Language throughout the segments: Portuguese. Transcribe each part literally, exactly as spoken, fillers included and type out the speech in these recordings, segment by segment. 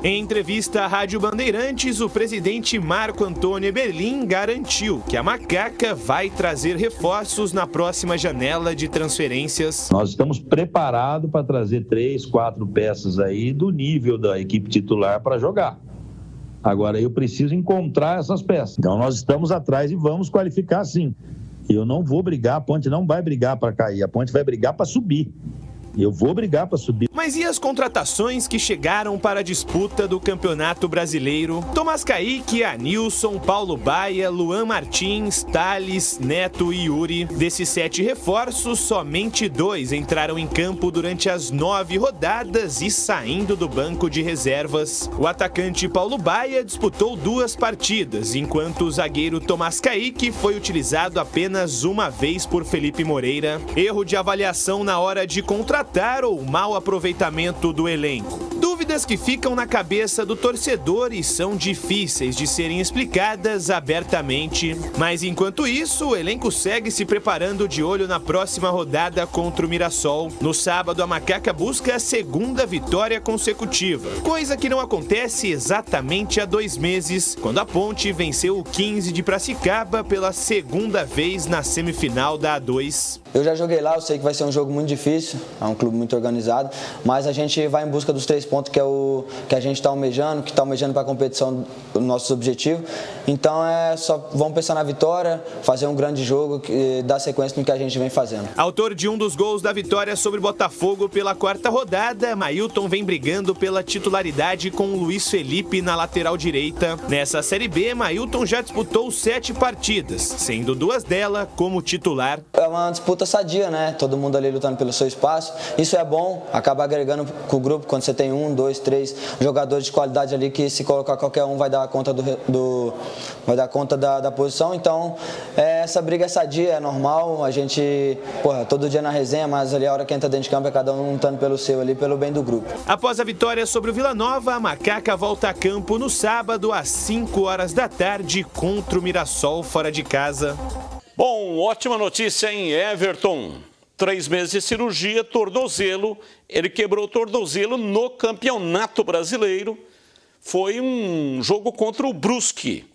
Em entrevista à Rádio Bandeirantes, o presidente Marco Antônio Eberlin garantiu que a Macaca vai trazer reforços na próxima janela de transferências. Nós estamos preparados para trazer três, quatro peças aí do nível da equipe titular para jogar. Agora, eu preciso encontrar essas peças. Então, nós estamos atrás e vamos qualificar sim. Eu não vou brigar, a Ponte não vai brigar para cair, a Ponte vai brigar para subir. Eu vou brigar para subir. Mas e as contratações que chegaram para a disputa do Campeonato Brasileiro? Tomás Kaique, Anilson, Paulo Baia, Luan Martins, Thales, Neto e Yuri. Desses sete reforços, somente dois entraram em campo durante as nove rodadas e saindo do banco de reservas. O atacante Paulo Baia disputou duas partidas, enquanto o zagueiro Tomás Kaique foi utilizado apenas uma vez por Felipe Moreira. Erro de avaliação na hora de contratar ou mau aproveitamento do elenco. Dúvidas que ficam na cabeça do torcedor e são difíceis de serem explicadas abertamente. Mas enquanto isso, o elenco segue se preparando de olho na próxima rodada contra o Mirassol. No sábado, a Macaca busca a segunda vitória consecutiva, coisa que não acontece exatamente há dois meses, quando a Ponte venceu o quinze de Piracicaba pela segunda vez na semifinal da A dois. Eu já joguei lá, eu sei que vai ser um jogo muito difícil, é um clube muito organizado, mas a gente vai em busca dos três pontos que é o que a gente está almejando, que está almejando para a competição dos nossos objetivos. Então é só vamos pensar na vitória, fazer um grande jogo e dar sequência no que a gente vem fazendo. Autor de um dos gols da vitória sobre o Botafogo pela quarta rodada, Mailton vem brigando pela titularidade com o Luiz Felipe na lateral direita. Nessa Série B, Mailton já disputou sete partidas, sendo duas delas como titular. É uma disputa sadia, né? Todo mundo ali lutando pelo seu espaço. Isso é bom, acaba agregando com o grupo quando você tem um, dois, três jogadores de qualidade ali que se colocar qualquer um vai dar conta do, do vai dar conta da, da posição. Então é, essa briga é sadia, é normal. A gente, porra, todo dia na resenha, mas ali a hora que entra dentro de campo é cada um lutando pelo seu ali, pelo bem do grupo. Após a vitória sobre o Vila Nova, a Macaca volta a campo no sábado às cinco horas da tarde contra o Mirassol fora de casa. Bom, ótima notícia, hein, Everton? Três meses de cirurgia, tornozelo. Ele quebrou o tornozelo no Campeonato Brasileiro. Foi um jogo contra o Brusque.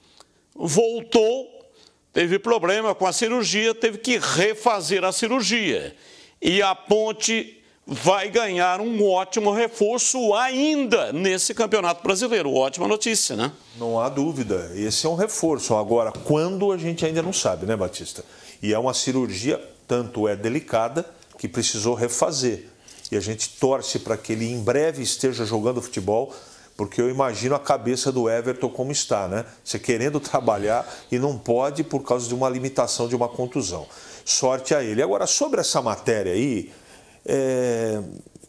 Voltou, teve problema com a cirurgia, teve que refazer a cirurgia. E a Ponte vai ganhar um ótimo reforço ainda nesse Campeonato Brasileiro. Ótima notícia, né? Não há dúvida. Esse é um reforço. Agora, quando a gente ainda não sabe, né, Batista? E é uma cirurgia, tanto é delicada, que precisou refazer. E a gente torce para que ele em breve esteja jogando futebol, porque eu imagino a cabeça do Everton como está, né? Você querendo trabalhar e não pode por causa de uma limitação, de uma contusão. Sorte a ele. Agora, sobre essa matéria aí, é,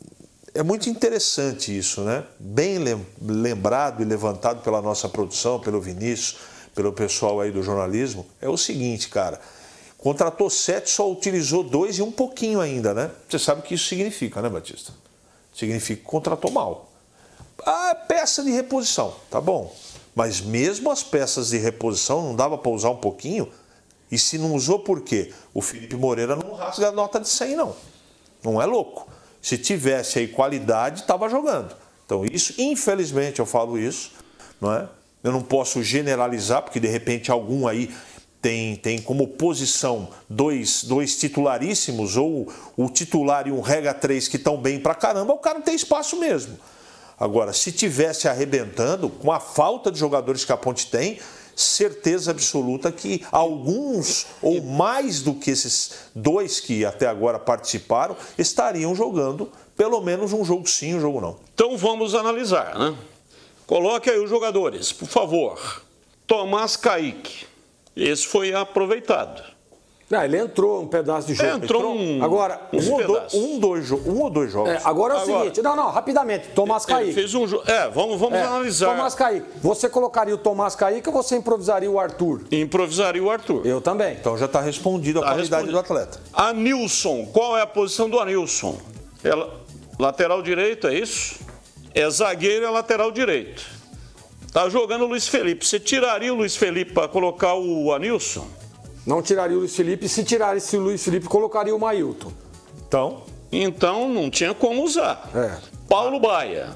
é muito interessante isso, né? Bem lembrado e levantado pela nossa produção, pelo Vinícius, pelo pessoal aí do jornalismo. É o seguinte, cara, contratou sete, só utilizou dois e um pouquinho ainda, né? Você sabe o que isso significa, né, Batista? Significa que contratou mal. Ah, peça de reposição, tá bom. Mas mesmo as peças de reposição não dava para usar um pouquinho? E se não usou, por quê? O Felipe Moreira não rasga a nota de cem, não. Não é louco. Se tivesse aí qualidade, estava jogando. Então isso, infelizmente, eu falo isso, não é? Eu não posso generalizar, porque de repente algum aí tem, tem como posição dois, dois titularíssimos, ou o titular e um rega três que estão bem pra caramba, o cara não tem espaço mesmo. Agora, se tivesse arrebentando, com a falta de jogadores que a Ponte tem, certeza absoluta que alguns, ou mais do que esses dois que até agora participaram, estariam jogando pelo menos um jogo sim, um jogo não. Então vamos analisar, né? Coloque aí os jogadores, por favor. Tomás Kaique, esse foi aproveitado. Não, ele entrou um pedaço de jogo. Entrou, entrou um, agora, um, ou dois, um, dois, um ou dois jogos. É, agora é o agora, seguinte, não, não, rapidamente, Tomás Kaique. Fez um jogo. É, vamos, vamos é, analisar. Tomás Kaique, você colocaria o Tomás Kaique ou você improvisaria o Arthur? Improvisaria o Arthur. Eu também. Então já está respondido a tá qualidade respondido. do atleta. Anilson, qual é a posição do Anilson? É lateral direito, é isso? É zagueiro, é lateral direito. Tá jogando o Luiz Felipe. Você tiraria o Luiz Felipe para colocar o Anilson? Não tiraria o Luiz Felipe. Se tirasse o Luiz Felipe, colocaria o Mailton. Então? Então não tinha como usar. É. Paulo Baia.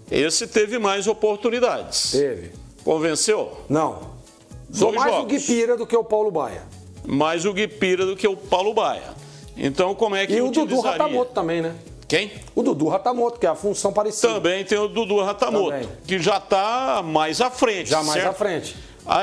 Esse teve mais oportunidades. Teve. Convenceu? Não. Sou Dois mais jogos. o Guipira do que o Paulo Baia. Mais o Guipira do que o Paulo Baia. Então, como é que E o utilizaria? Dudu Ratamoto também, né? Quem? O Dudu Ratamoto, que é a função parecida. Também tem o Dudu Ratamoto, Também. que já está mais à frente. Já mais certo? à frente.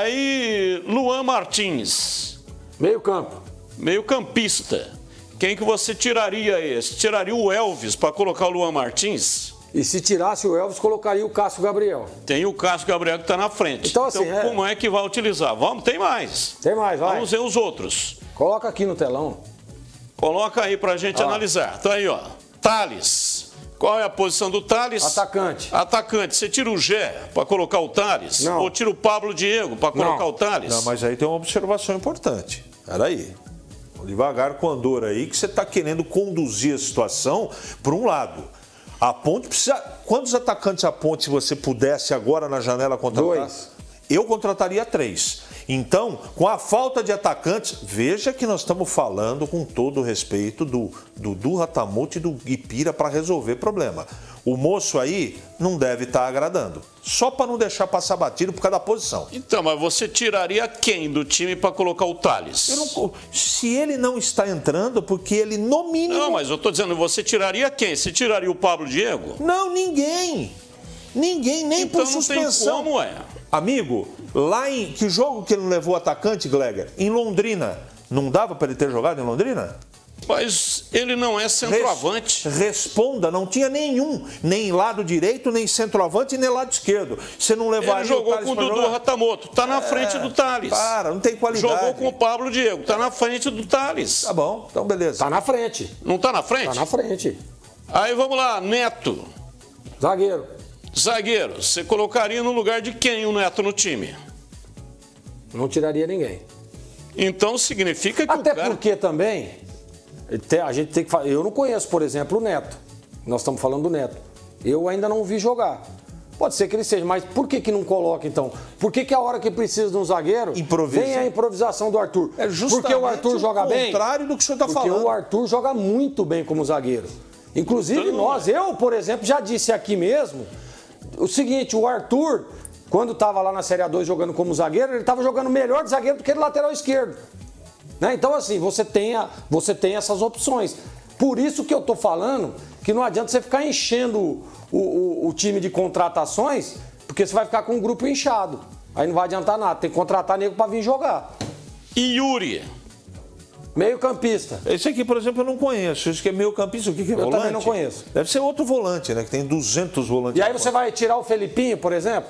Aí, Luan Martins, Meio campo. meio campista. Quem que você tiraria esse? Tiraria o Elvis para colocar o Luan Martins? E se tirasse o Elvis, colocaria o Cássio Gabriel. Tem o Cássio Gabriel que está na frente. Então, assim, é- como é que vai utilizar? Vamos, tem mais. Tem mais, vai. Vamos ver os outros. Coloca aqui no telão. Coloca aí pra gente Ó. analisar. Tá aí, ó. Thales. Qual é a posição do Thales? Atacante. Atacante. Você tira o Gé pra colocar o Thales? Não. Ou tira o Pablo Diego pra colocar Não. o Thales? Não, mas aí tem uma observação importante. Peraí. Vamos devagar com o Andor aí, que você está querendo conduzir a situação para um lado. A Ponte precisa... Quantos atacantes a Ponte, se você pudesse agora na janela contratar? Dois. Eu contrataria três. Então, com a falta de atacantes, veja que nós estamos falando com todo o respeito do Dudu Ratamoto e do Guipira para resolver problema. O moço aí não deve estar agradando. Só para não deixar passar batido por causa da posição. Então, mas você tiraria quem do time pra colocar o Thales? Eu não- se ele não está entrando, porque ele, no mínimo... Não, mas eu tô dizendo, você tiraria quem? Você tiraria o Pablo Diego? Não, ninguém. Ninguém, nem Então por não tem suspensão. como, é. Amigo, lá em... Que jogo que ele não levou atacante, Gleger? Em Londrina. Não dava para ele ter jogado em Londrina? Mas ele não é centroavante. Res- Responda, não tinha nenhum. Nem lado direito, nem centroavante, nem lado esquerdo. Você não levaria Ele jogou o Thales com o pra Dudu jogar? Ratamoto. Tá na frente do Thales. Para, não tem qualidade. Jogou com o Pablo Diego. Tá na frente do Thales. Tá bom, então beleza. Tá na frente. Não tá na frente? Tá na frente. Aí vamos lá, Neto. Zagueiro. Zagueiro. Você colocaria no lugar de quem o Neto no time? Não tiraria ninguém. Então significa que Até o cara... porque também, te- a gente tem que falar. Eu não conheço, por exemplo, o Neto. Nós estamos falando do Neto. Eu ainda não o vi jogar. Pode ser que ele seja, mas por que, que não coloca então? Por que, que a hora que precisa de um zagueiro Improvisa. vem a improvisação do Arthur? É justamente porque o Arthur o joga bem. contrário do que o senhor está Porque falando. o Arthur joga muito bem como zagueiro. Inclusive Então, nós, eu, por exemplo, já disse aqui mesmo o seguinte: o Arthur, quando estava lá na Série A dois jogando como zagueiro, ele estava jogando melhor de zagueiro do que de lateral esquerdo. Né? Então, assim, você tem, a, você tem essas opções. Por isso que eu tô falando que não adianta você ficar enchendo o, o, o time de contratações, porque você vai ficar com um grupo inchado. Aí não vai adiantar nada, tem que contratar nego para vir jogar. E Yuri? Meio campista. Esse aqui, por exemplo, eu não conheço. Esse que é meio campista, o que, que é Eu volante? também não conheço. Deve ser outro volante, né? Que tem duzentos volantes. E aí você vai tirar o Felipinho, por exemplo?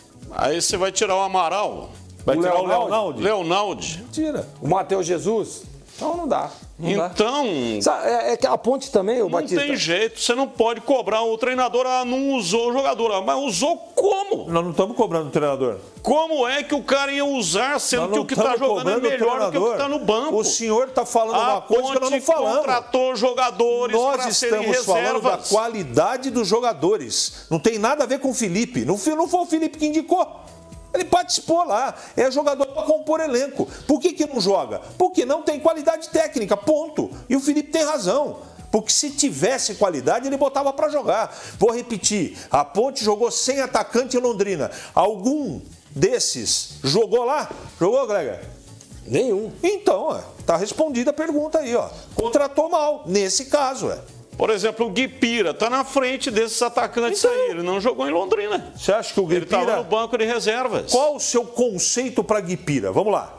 Aí você vai tirar o Amaral, Vai o tirar o Leonardo? Leonardo? Leonaldi. Tira. O Matheus Jesus? Então não dá. Não dá. Então, Sabe, É, é que a Ponte também, o não Batista. tem jeito. Você não pode cobrar o treinador, ah, não usou o jogador. Ah, mas usou como? Nós não estamos cobrando o treinador. Como é que o cara ia usar, sendo Nós que não o que está estamos jogando é cobrando o melhor do que o que treinador. está no banco? O senhor está falando A uma coisa que nós não Ponte falamos. contratou jogadores Nós para serem estamos falando da reservas. qualidade dos jogadores. Não tem nada a ver com o Felipe. Não foi, não foi o Felipe que indicou. Ele participou lá. É jogador para compor elenco. Por que, que não joga? Porque não tem qualidade técnica. Ponto. E o Felipe tem razão. Porque se tivesse qualidade, ele botava para jogar. Vou repetir. A Ponte jogou sem atacante em Londrina. Algum desses jogou lá? Jogou, Gleger? Nenhum. Então, ó, tá respondida a pergunta aí, ó. Contratou mal, nesse caso, é. Por exemplo, o Guipira está na frente desses atacantes Então, aí. Ele não jogou em Londrina. Você acha que o Ele estava Guipira... no banco de reservas. Qual o seu conceito para Guipira? Vamos lá.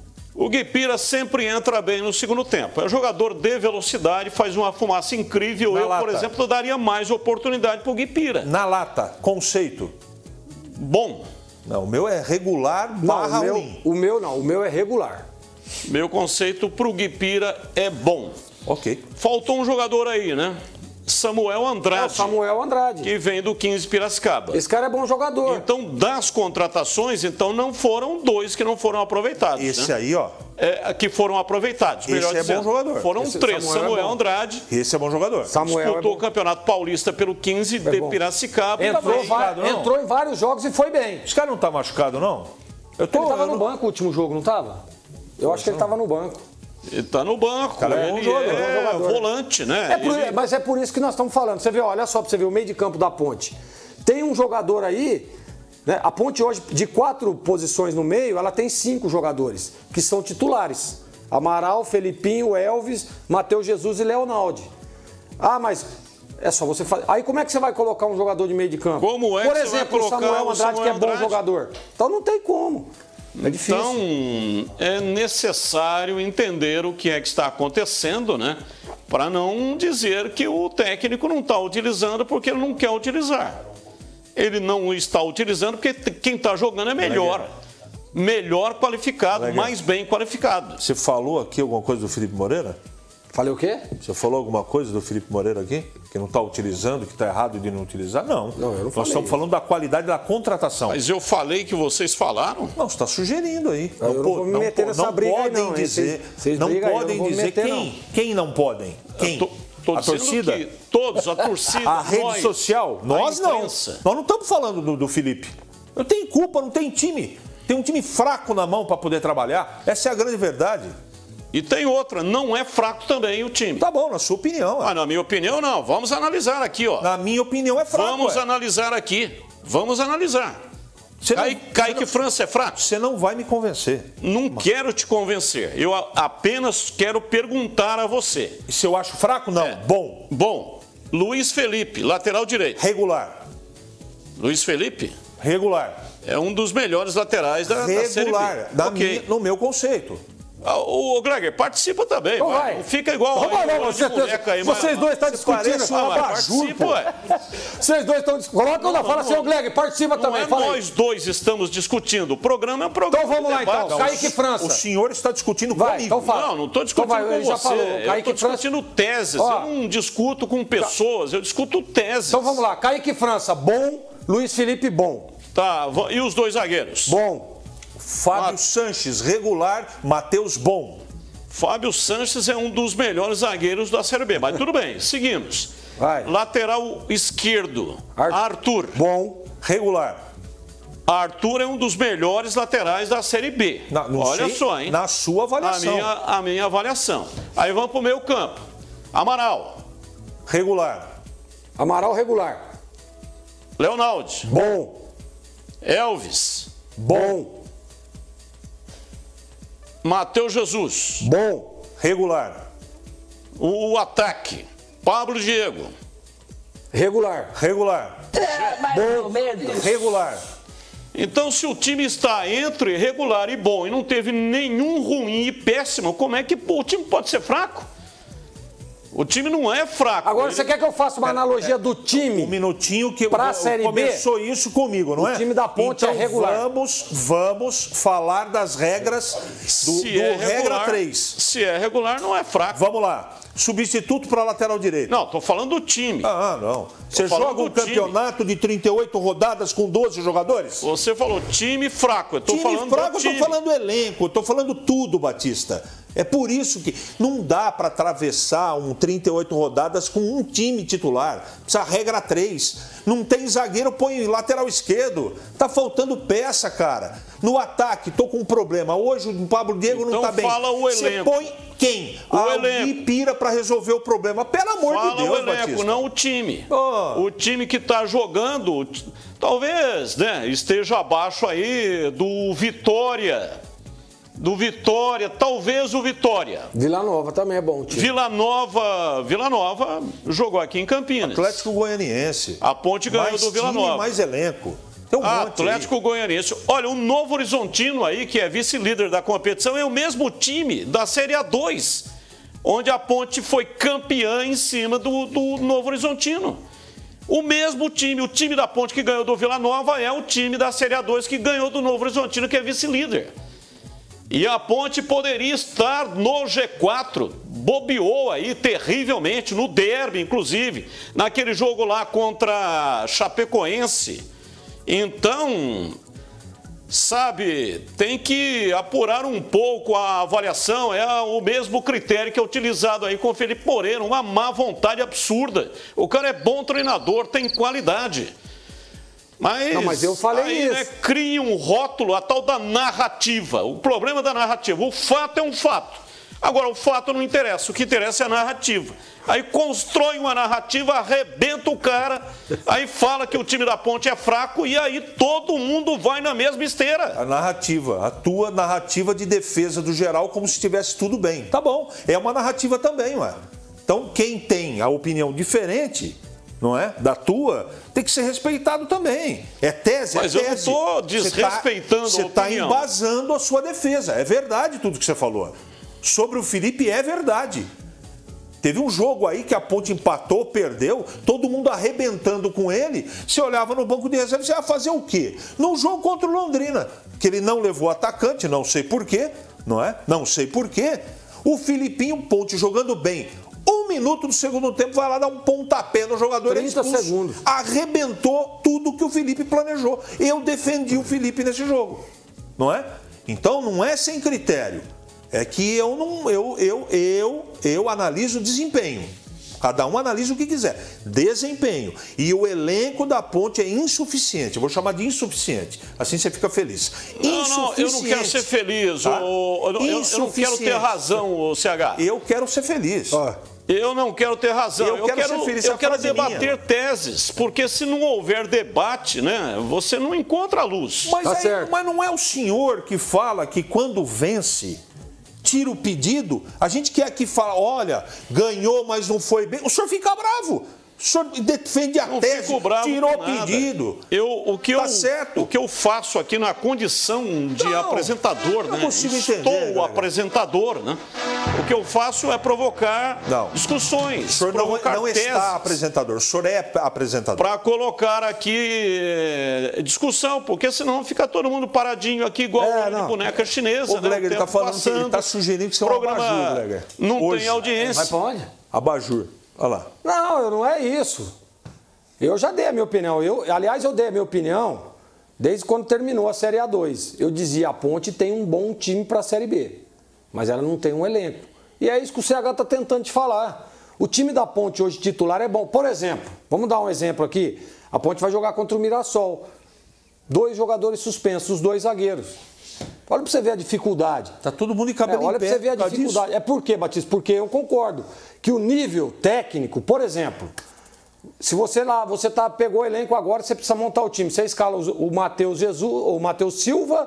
O Guipira sempre entra bem no segundo tempo. É um jogador de velocidade, faz uma fumaça incrível. Na Eu, lata. por exemplo, daria mais oportunidade para o Guipira. Na lata, conceito. Bom, Não, o meu é regular Não, barra o meu, ruim. o meu não, o meu é regular. meu conceito para o Guipira é bom. Ok. Faltou um jogador aí, né? Samuel É o Andrade, Samuel Andrade. que vem do quinze Piracicaba. Esse cara é bom jogador. Então, das contratações, então não foram dois que não foram aproveitados. Esse né? aí, ó. É, que foram aproveitados. Esse melhor é dizendo. bom jogador. Foram Esse três. Samuel é Samuel bom. Andrade Esse é bom jogador. Samuel é disputou bom. o Campeonato Paulista pelo quinze de bom. Piracicaba. Entrou, Também. va- machucado, não? entrou em vários jogos e foi bem. Esse cara não tá machucado, não? Eu tô... Ele tava eu no não- banco o último jogo, não tava? Eu acho que ele tava no banco. Ele tá no banco. Cara, é bom ele jogador, é bom jogador. volante, né? É por- Ele- Mas é por isso que nós estamos falando. Você vê, olha só, pra você ver o meio de campo da Ponte. tem um jogador aí, né? A Ponte hoje, de quatro posições no meio, ela tem cinco jogadores, que são titulares. Amaral, Felipinho, Elvis, Matheus Jesus e Leonaldi. Ah, mas é só você fazer. Aí como é que você vai colocar um jogador de meio de campo? Como é Por que exemplo, você vai colocar o Samuel Andrade, Samuel que é bom Andrade? jogador. Então não tem como. É difícil. Então, é necessário entender o que é que está acontecendo, né? Para não dizer que o técnico não está utilizando porque ele não quer utilizar. Ele não está utilizando porque quem está jogando é melhor. Melhor qualificado, mais bem qualificado. Você falou aqui alguma coisa do Felipe Moreira? Falei o quê? Você falou alguma coisa do Felipe Moreira aqui? Que não está utilizando, que está errado de não utilizar? Não. Não, eu não Nós falei estamos falando da qualidade da contratação. Mas eu falei que vocês falaram. Não, você está sugerindo aí. Eu não vou me meter nessa não briga aí, podem não, hein? dizer, Vocês- vocês não brigam aí, eu podem não vou me dizer meter, quem, quem não podem. Quem? Tô, tô a dizendo torcida? que todos, a torcida, A rede nós, social? a Nós não. imprensa. Nós não estamos falando do, do Felipe. Não tem culpa, não tem time. Tem um time fraco na mão para poder trabalhar. Essa é a grande verdade. E tem outra, não é fraco também o time. Tá bom, na sua opinião. Ah, na minha opinião, não. Vamos analisar aqui, ó. Na minha opinião, é fraco. Vamos ué. analisar aqui. Vamos analisar. Você Cai, não- Kaique você não- França é fraco? Você não vai me convencer. Não quero te convencer. Eu a- apenas quero perguntar a você. E se eu acho fraco, não. É. Bom. Bom, Luiz Felipe, lateral direito. Regular. Luiz Felipe Regular. é um dos melhores laterais da, da Série B. Regular. Da Ok. minha- no meu conceito. Ah, O, o Gregor, participa também. Então vai. vai. Não fica igual Então vai, aí, não, bola de você- boneca aí, vocês mas- dois estão Você discutindo parece um um abajur, abajur, pô. ué. Vocês dois estão discutindo. Coloca lá, fala assim, ô Gleg, participa Não também. é Fala aí. nós dois estamos discutindo. O programa é um programa Então vamos de lá, então. debate. Kaique França. O senhor está discutindo Vai, comigo. então fala. Não, não estou discutindo Então vai, com ele já você. falou. Eu Kaique estou discutindo teses. Ó. Eu não discuto com pessoas, eu discuto teses. Então vamos lá. Kaique França, bom. Luiz Felipe, bom. Tá, vo- e os dois zagueiros? Bom. Fábio Ah. Sanches, regular. Matheus, bom. Fábio Sanches é um dos melhores zagueiros da Série B, mas tudo bem, seguimos. Vai. Lateral esquerdo, Ar- Arthur. Bom. Regular. Arthur é um dos melhores laterais da Série B. Na- não Olha sei, só, hein? na sua avaliação. A minha, a minha avaliação. Aí vamos para o meio campo. Amaral, Regular. Amaral, regular. Leonaldi, Bom. Elvis, Bom. Matheus Jesus. Bom. Regular. O, o ataque, Pablo Diego. Regular. Regular. Bom. Regular. Então, se o time está entre regular e bom e não teve nenhum ruim e péssimo, como é que pô, o time pode ser fraco? O time não é fraco. Agora, Ele- você quer que eu faça uma analogia do Um time? minutinho que Pra eu- Série B, começou isso comigo, não o é? time da Ponte então, é regular. Vamos, vamos falar das regras do, se do é regra regular, três. Se é regular, não é fraco. Vamos lá. Substituto para lateral direito. Não, tô falando do time. Ah, não. Você falando joga um do time. campeonato de trinta e oito rodadas com doze jogadores? Você falou time fraco. Eu tô Time falando fraco, do eu tô time. falando elenco, eu tô falando tudo, Batista. É por isso que não dá para atravessar um trinta e oito rodadas com um time titular. Precisa regra três. Não tem zagueiro, põe lateral esquerdo. Tá faltando peça, cara. No ataque, tô com um problema. Hoje o Pablo Diego Então não tá bem. fala o Você elenco. põe quem? O A elenco. Pira para resolver o problema. Pelo amor Fala de Deus, o elenco, Batista. não o time. Oh. O time que está jogando, talvez, né, esteja abaixo aí do Vitória. Do Vitória, talvez o Vitória. Vila Nova também é bom, time. Vila Nova, Vila Nova jogou aqui em Campinas. Atlético Goianiense. A Ponte ganhou mais do Vila time, Nova. mais elenco. Tem um monte aí. Atlético Goianiense. Olha, o Novo Horizontino aí, que é vice-líder da competição, é o mesmo time da Série A dois, onde a Ponte foi campeã em cima do, do Novo Horizontino. O mesmo time, o time da Ponte que ganhou do Vila Nova é o time da Série A dois que ganhou do Novo Horizontino, que é vice-líder. E a Ponte poderia estar no G quatro, bobeou aí terrivelmente, no derby, inclusive, naquele jogo lá contra a Chapecoense. Então, sabe, tem que apurar um pouco a avaliação, é o mesmo critério que é utilizado aí com o Felipe Moreira, uma má vontade absurda. O cara é bom treinador, tem qualidade. Mas, Não, mas eu falei aí, isso. né, cria um rótulo, a tal da narrativa. O problema da narrativa, o fato é um fato. Agora, o fato não interessa, o que interessa é a narrativa. Aí constrói uma narrativa, arrebenta o cara, aí fala que o time da Ponte é fraco e aí todo mundo vai na mesma esteira. A narrativa, a tua narrativa de defesa do geral como se estivesse tudo bem. Tá bom, é uma narrativa também, ué. Então, quem tem a opinião diferente, não é, da tua, tem que ser respeitado também. É tese, Mas é tese. Mas eu não estou desrespeitando você tá, a opinião. Você está embasando a sua defesa. É verdade tudo que você falou. Sobre o Felipe, é verdade. Teve um jogo aí que a Ponte empatou, perdeu, todo mundo arrebentando com ele. Você olhava no banco de reserva e você ia fazer o quê? No jogo contra o Londrina, que ele não levou atacante, não sei porquê, não é? Não sei porquê. O Filipinho, Ponte jogando bem. Um minuto do segundo tempo, vai lá dar um pontapé no jogador. trinta segundos. Arrebentou tudo que o Felipe planejou. Eu defendi o Felipe nesse jogo, não é? Então não é sem critério. É que eu não, eu, eu, eu, eu analiso o desempenho. Cada um analisa o que quiser. Desempenho. E o elenco da Ponte é insuficiente. Eu vou chamar de insuficiente. Assim você fica feliz. Não, não, eu não quero ser feliz. Tá? Eu, eu, eu não quero ter razão, o C H. Eu quero ser feliz. Ó. Eu não quero ter razão, eu, eu quero, quero, ser feliz, eu quero debater minha. teses, porque se não houver debate, né, você não encontra a luz. Mas, tá aí, mas não é o senhor que fala que quando vence, tira o pedido? A gente quer que fala, olha, ganhou, mas não foi bem. O senhor fica bravo. O senhor defende a não tese, bravo tirou o pedido. Eu, o, que tá eu, certo. o que eu faço aqui na condição de não, apresentador, não né? consigo Estou entender, o apresentador, né? O que eu faço é provocar não. discussões, o senhor provocar não, não teses. está apresentador, o senhor é apresentador. Para colocar aqui é, discussão, porque senão fica todo mundo paradinho aqui igual é, de boneca chinesa. O Gleger, né? ele está falando passando, que ele está sugerindo que você é um abajur, Gleger. Não Hoje. tem audiência. Vai para onde? Abajur. Olha lá. Não, não é isso. Eu já dei a minha opinião. Eu, aliás, eu dei a minha opinião desde quando terminou a Série A dois. Eu dizia, a Ponte tem um bom time para a Série B, mas ela não tem um elenco. E é isso que o C H está tentando te falar. O time da Ponte hoje titular é bom. Por exemplo, vamos dar um exemplo aqui. A Ponte vai jogar contra o Mirassol. Dois jogadores suspensos, os dois zagueiros. Olha para você ver a dificuldade. Tá todo mundo em cabelo é, olha em pé. Olha para você ver a dificuldade. Disso. É por quê, Batista? Porque eu concordo que o nível técnico, por exemplo... Se você lá, você tá, pegou o elenco agora, você precisa montar o time. Você escala o Matheus Jesus, o Matheus Silva,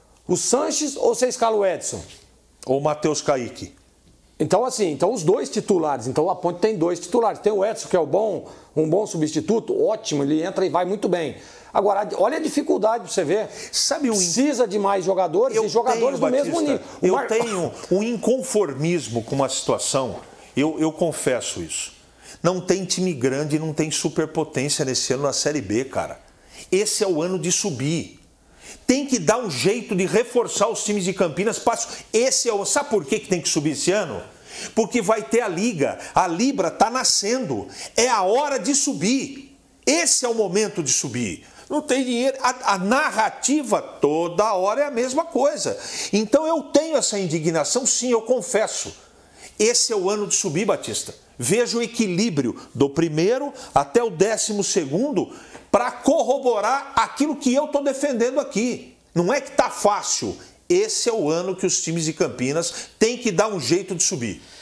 o Sanches ou você escala o Edson? Ou o Matheus Kaique. Então, assim, então os dois titulares. Então a Ponte tem dois titulares. Tem o Edson, que é o bom, um bom substituto, ótimo, ele entra e vai muito bem. Agora, olha a dificuldade pra você ver. Sabe um... Precisa de mais jogadores eu e jogadores tenho, do mesmo nível. O eu Mar... tenho um inconformismo com uma situação, eu, eu confesso isso. Não tem time grande, não tem superpotência nesse ano na Série B, cara. Esse é o ano de subir. Tem que dar um jeito de reforçar os times de Campinas. Esse é o... Sabe por que tem que subir esse ano? Porque vai ter a Liga. A Libra está nascendo. É a hora de subir. Esse é o momento de subir. Não tem dinheiro. A, a narrativa toda hora é a mesma coisa. Então eu tenho essa indignação, sim, eu confesso. Esse é o ano de subir, Batista. Veja o equilíbrio do primeiro até o décimo segundo para corroborar aquilo que eu estou defendendo aqui. Não é que está fácil. Esse é o ano que os times de Campinas têm que dar um jeito de subir.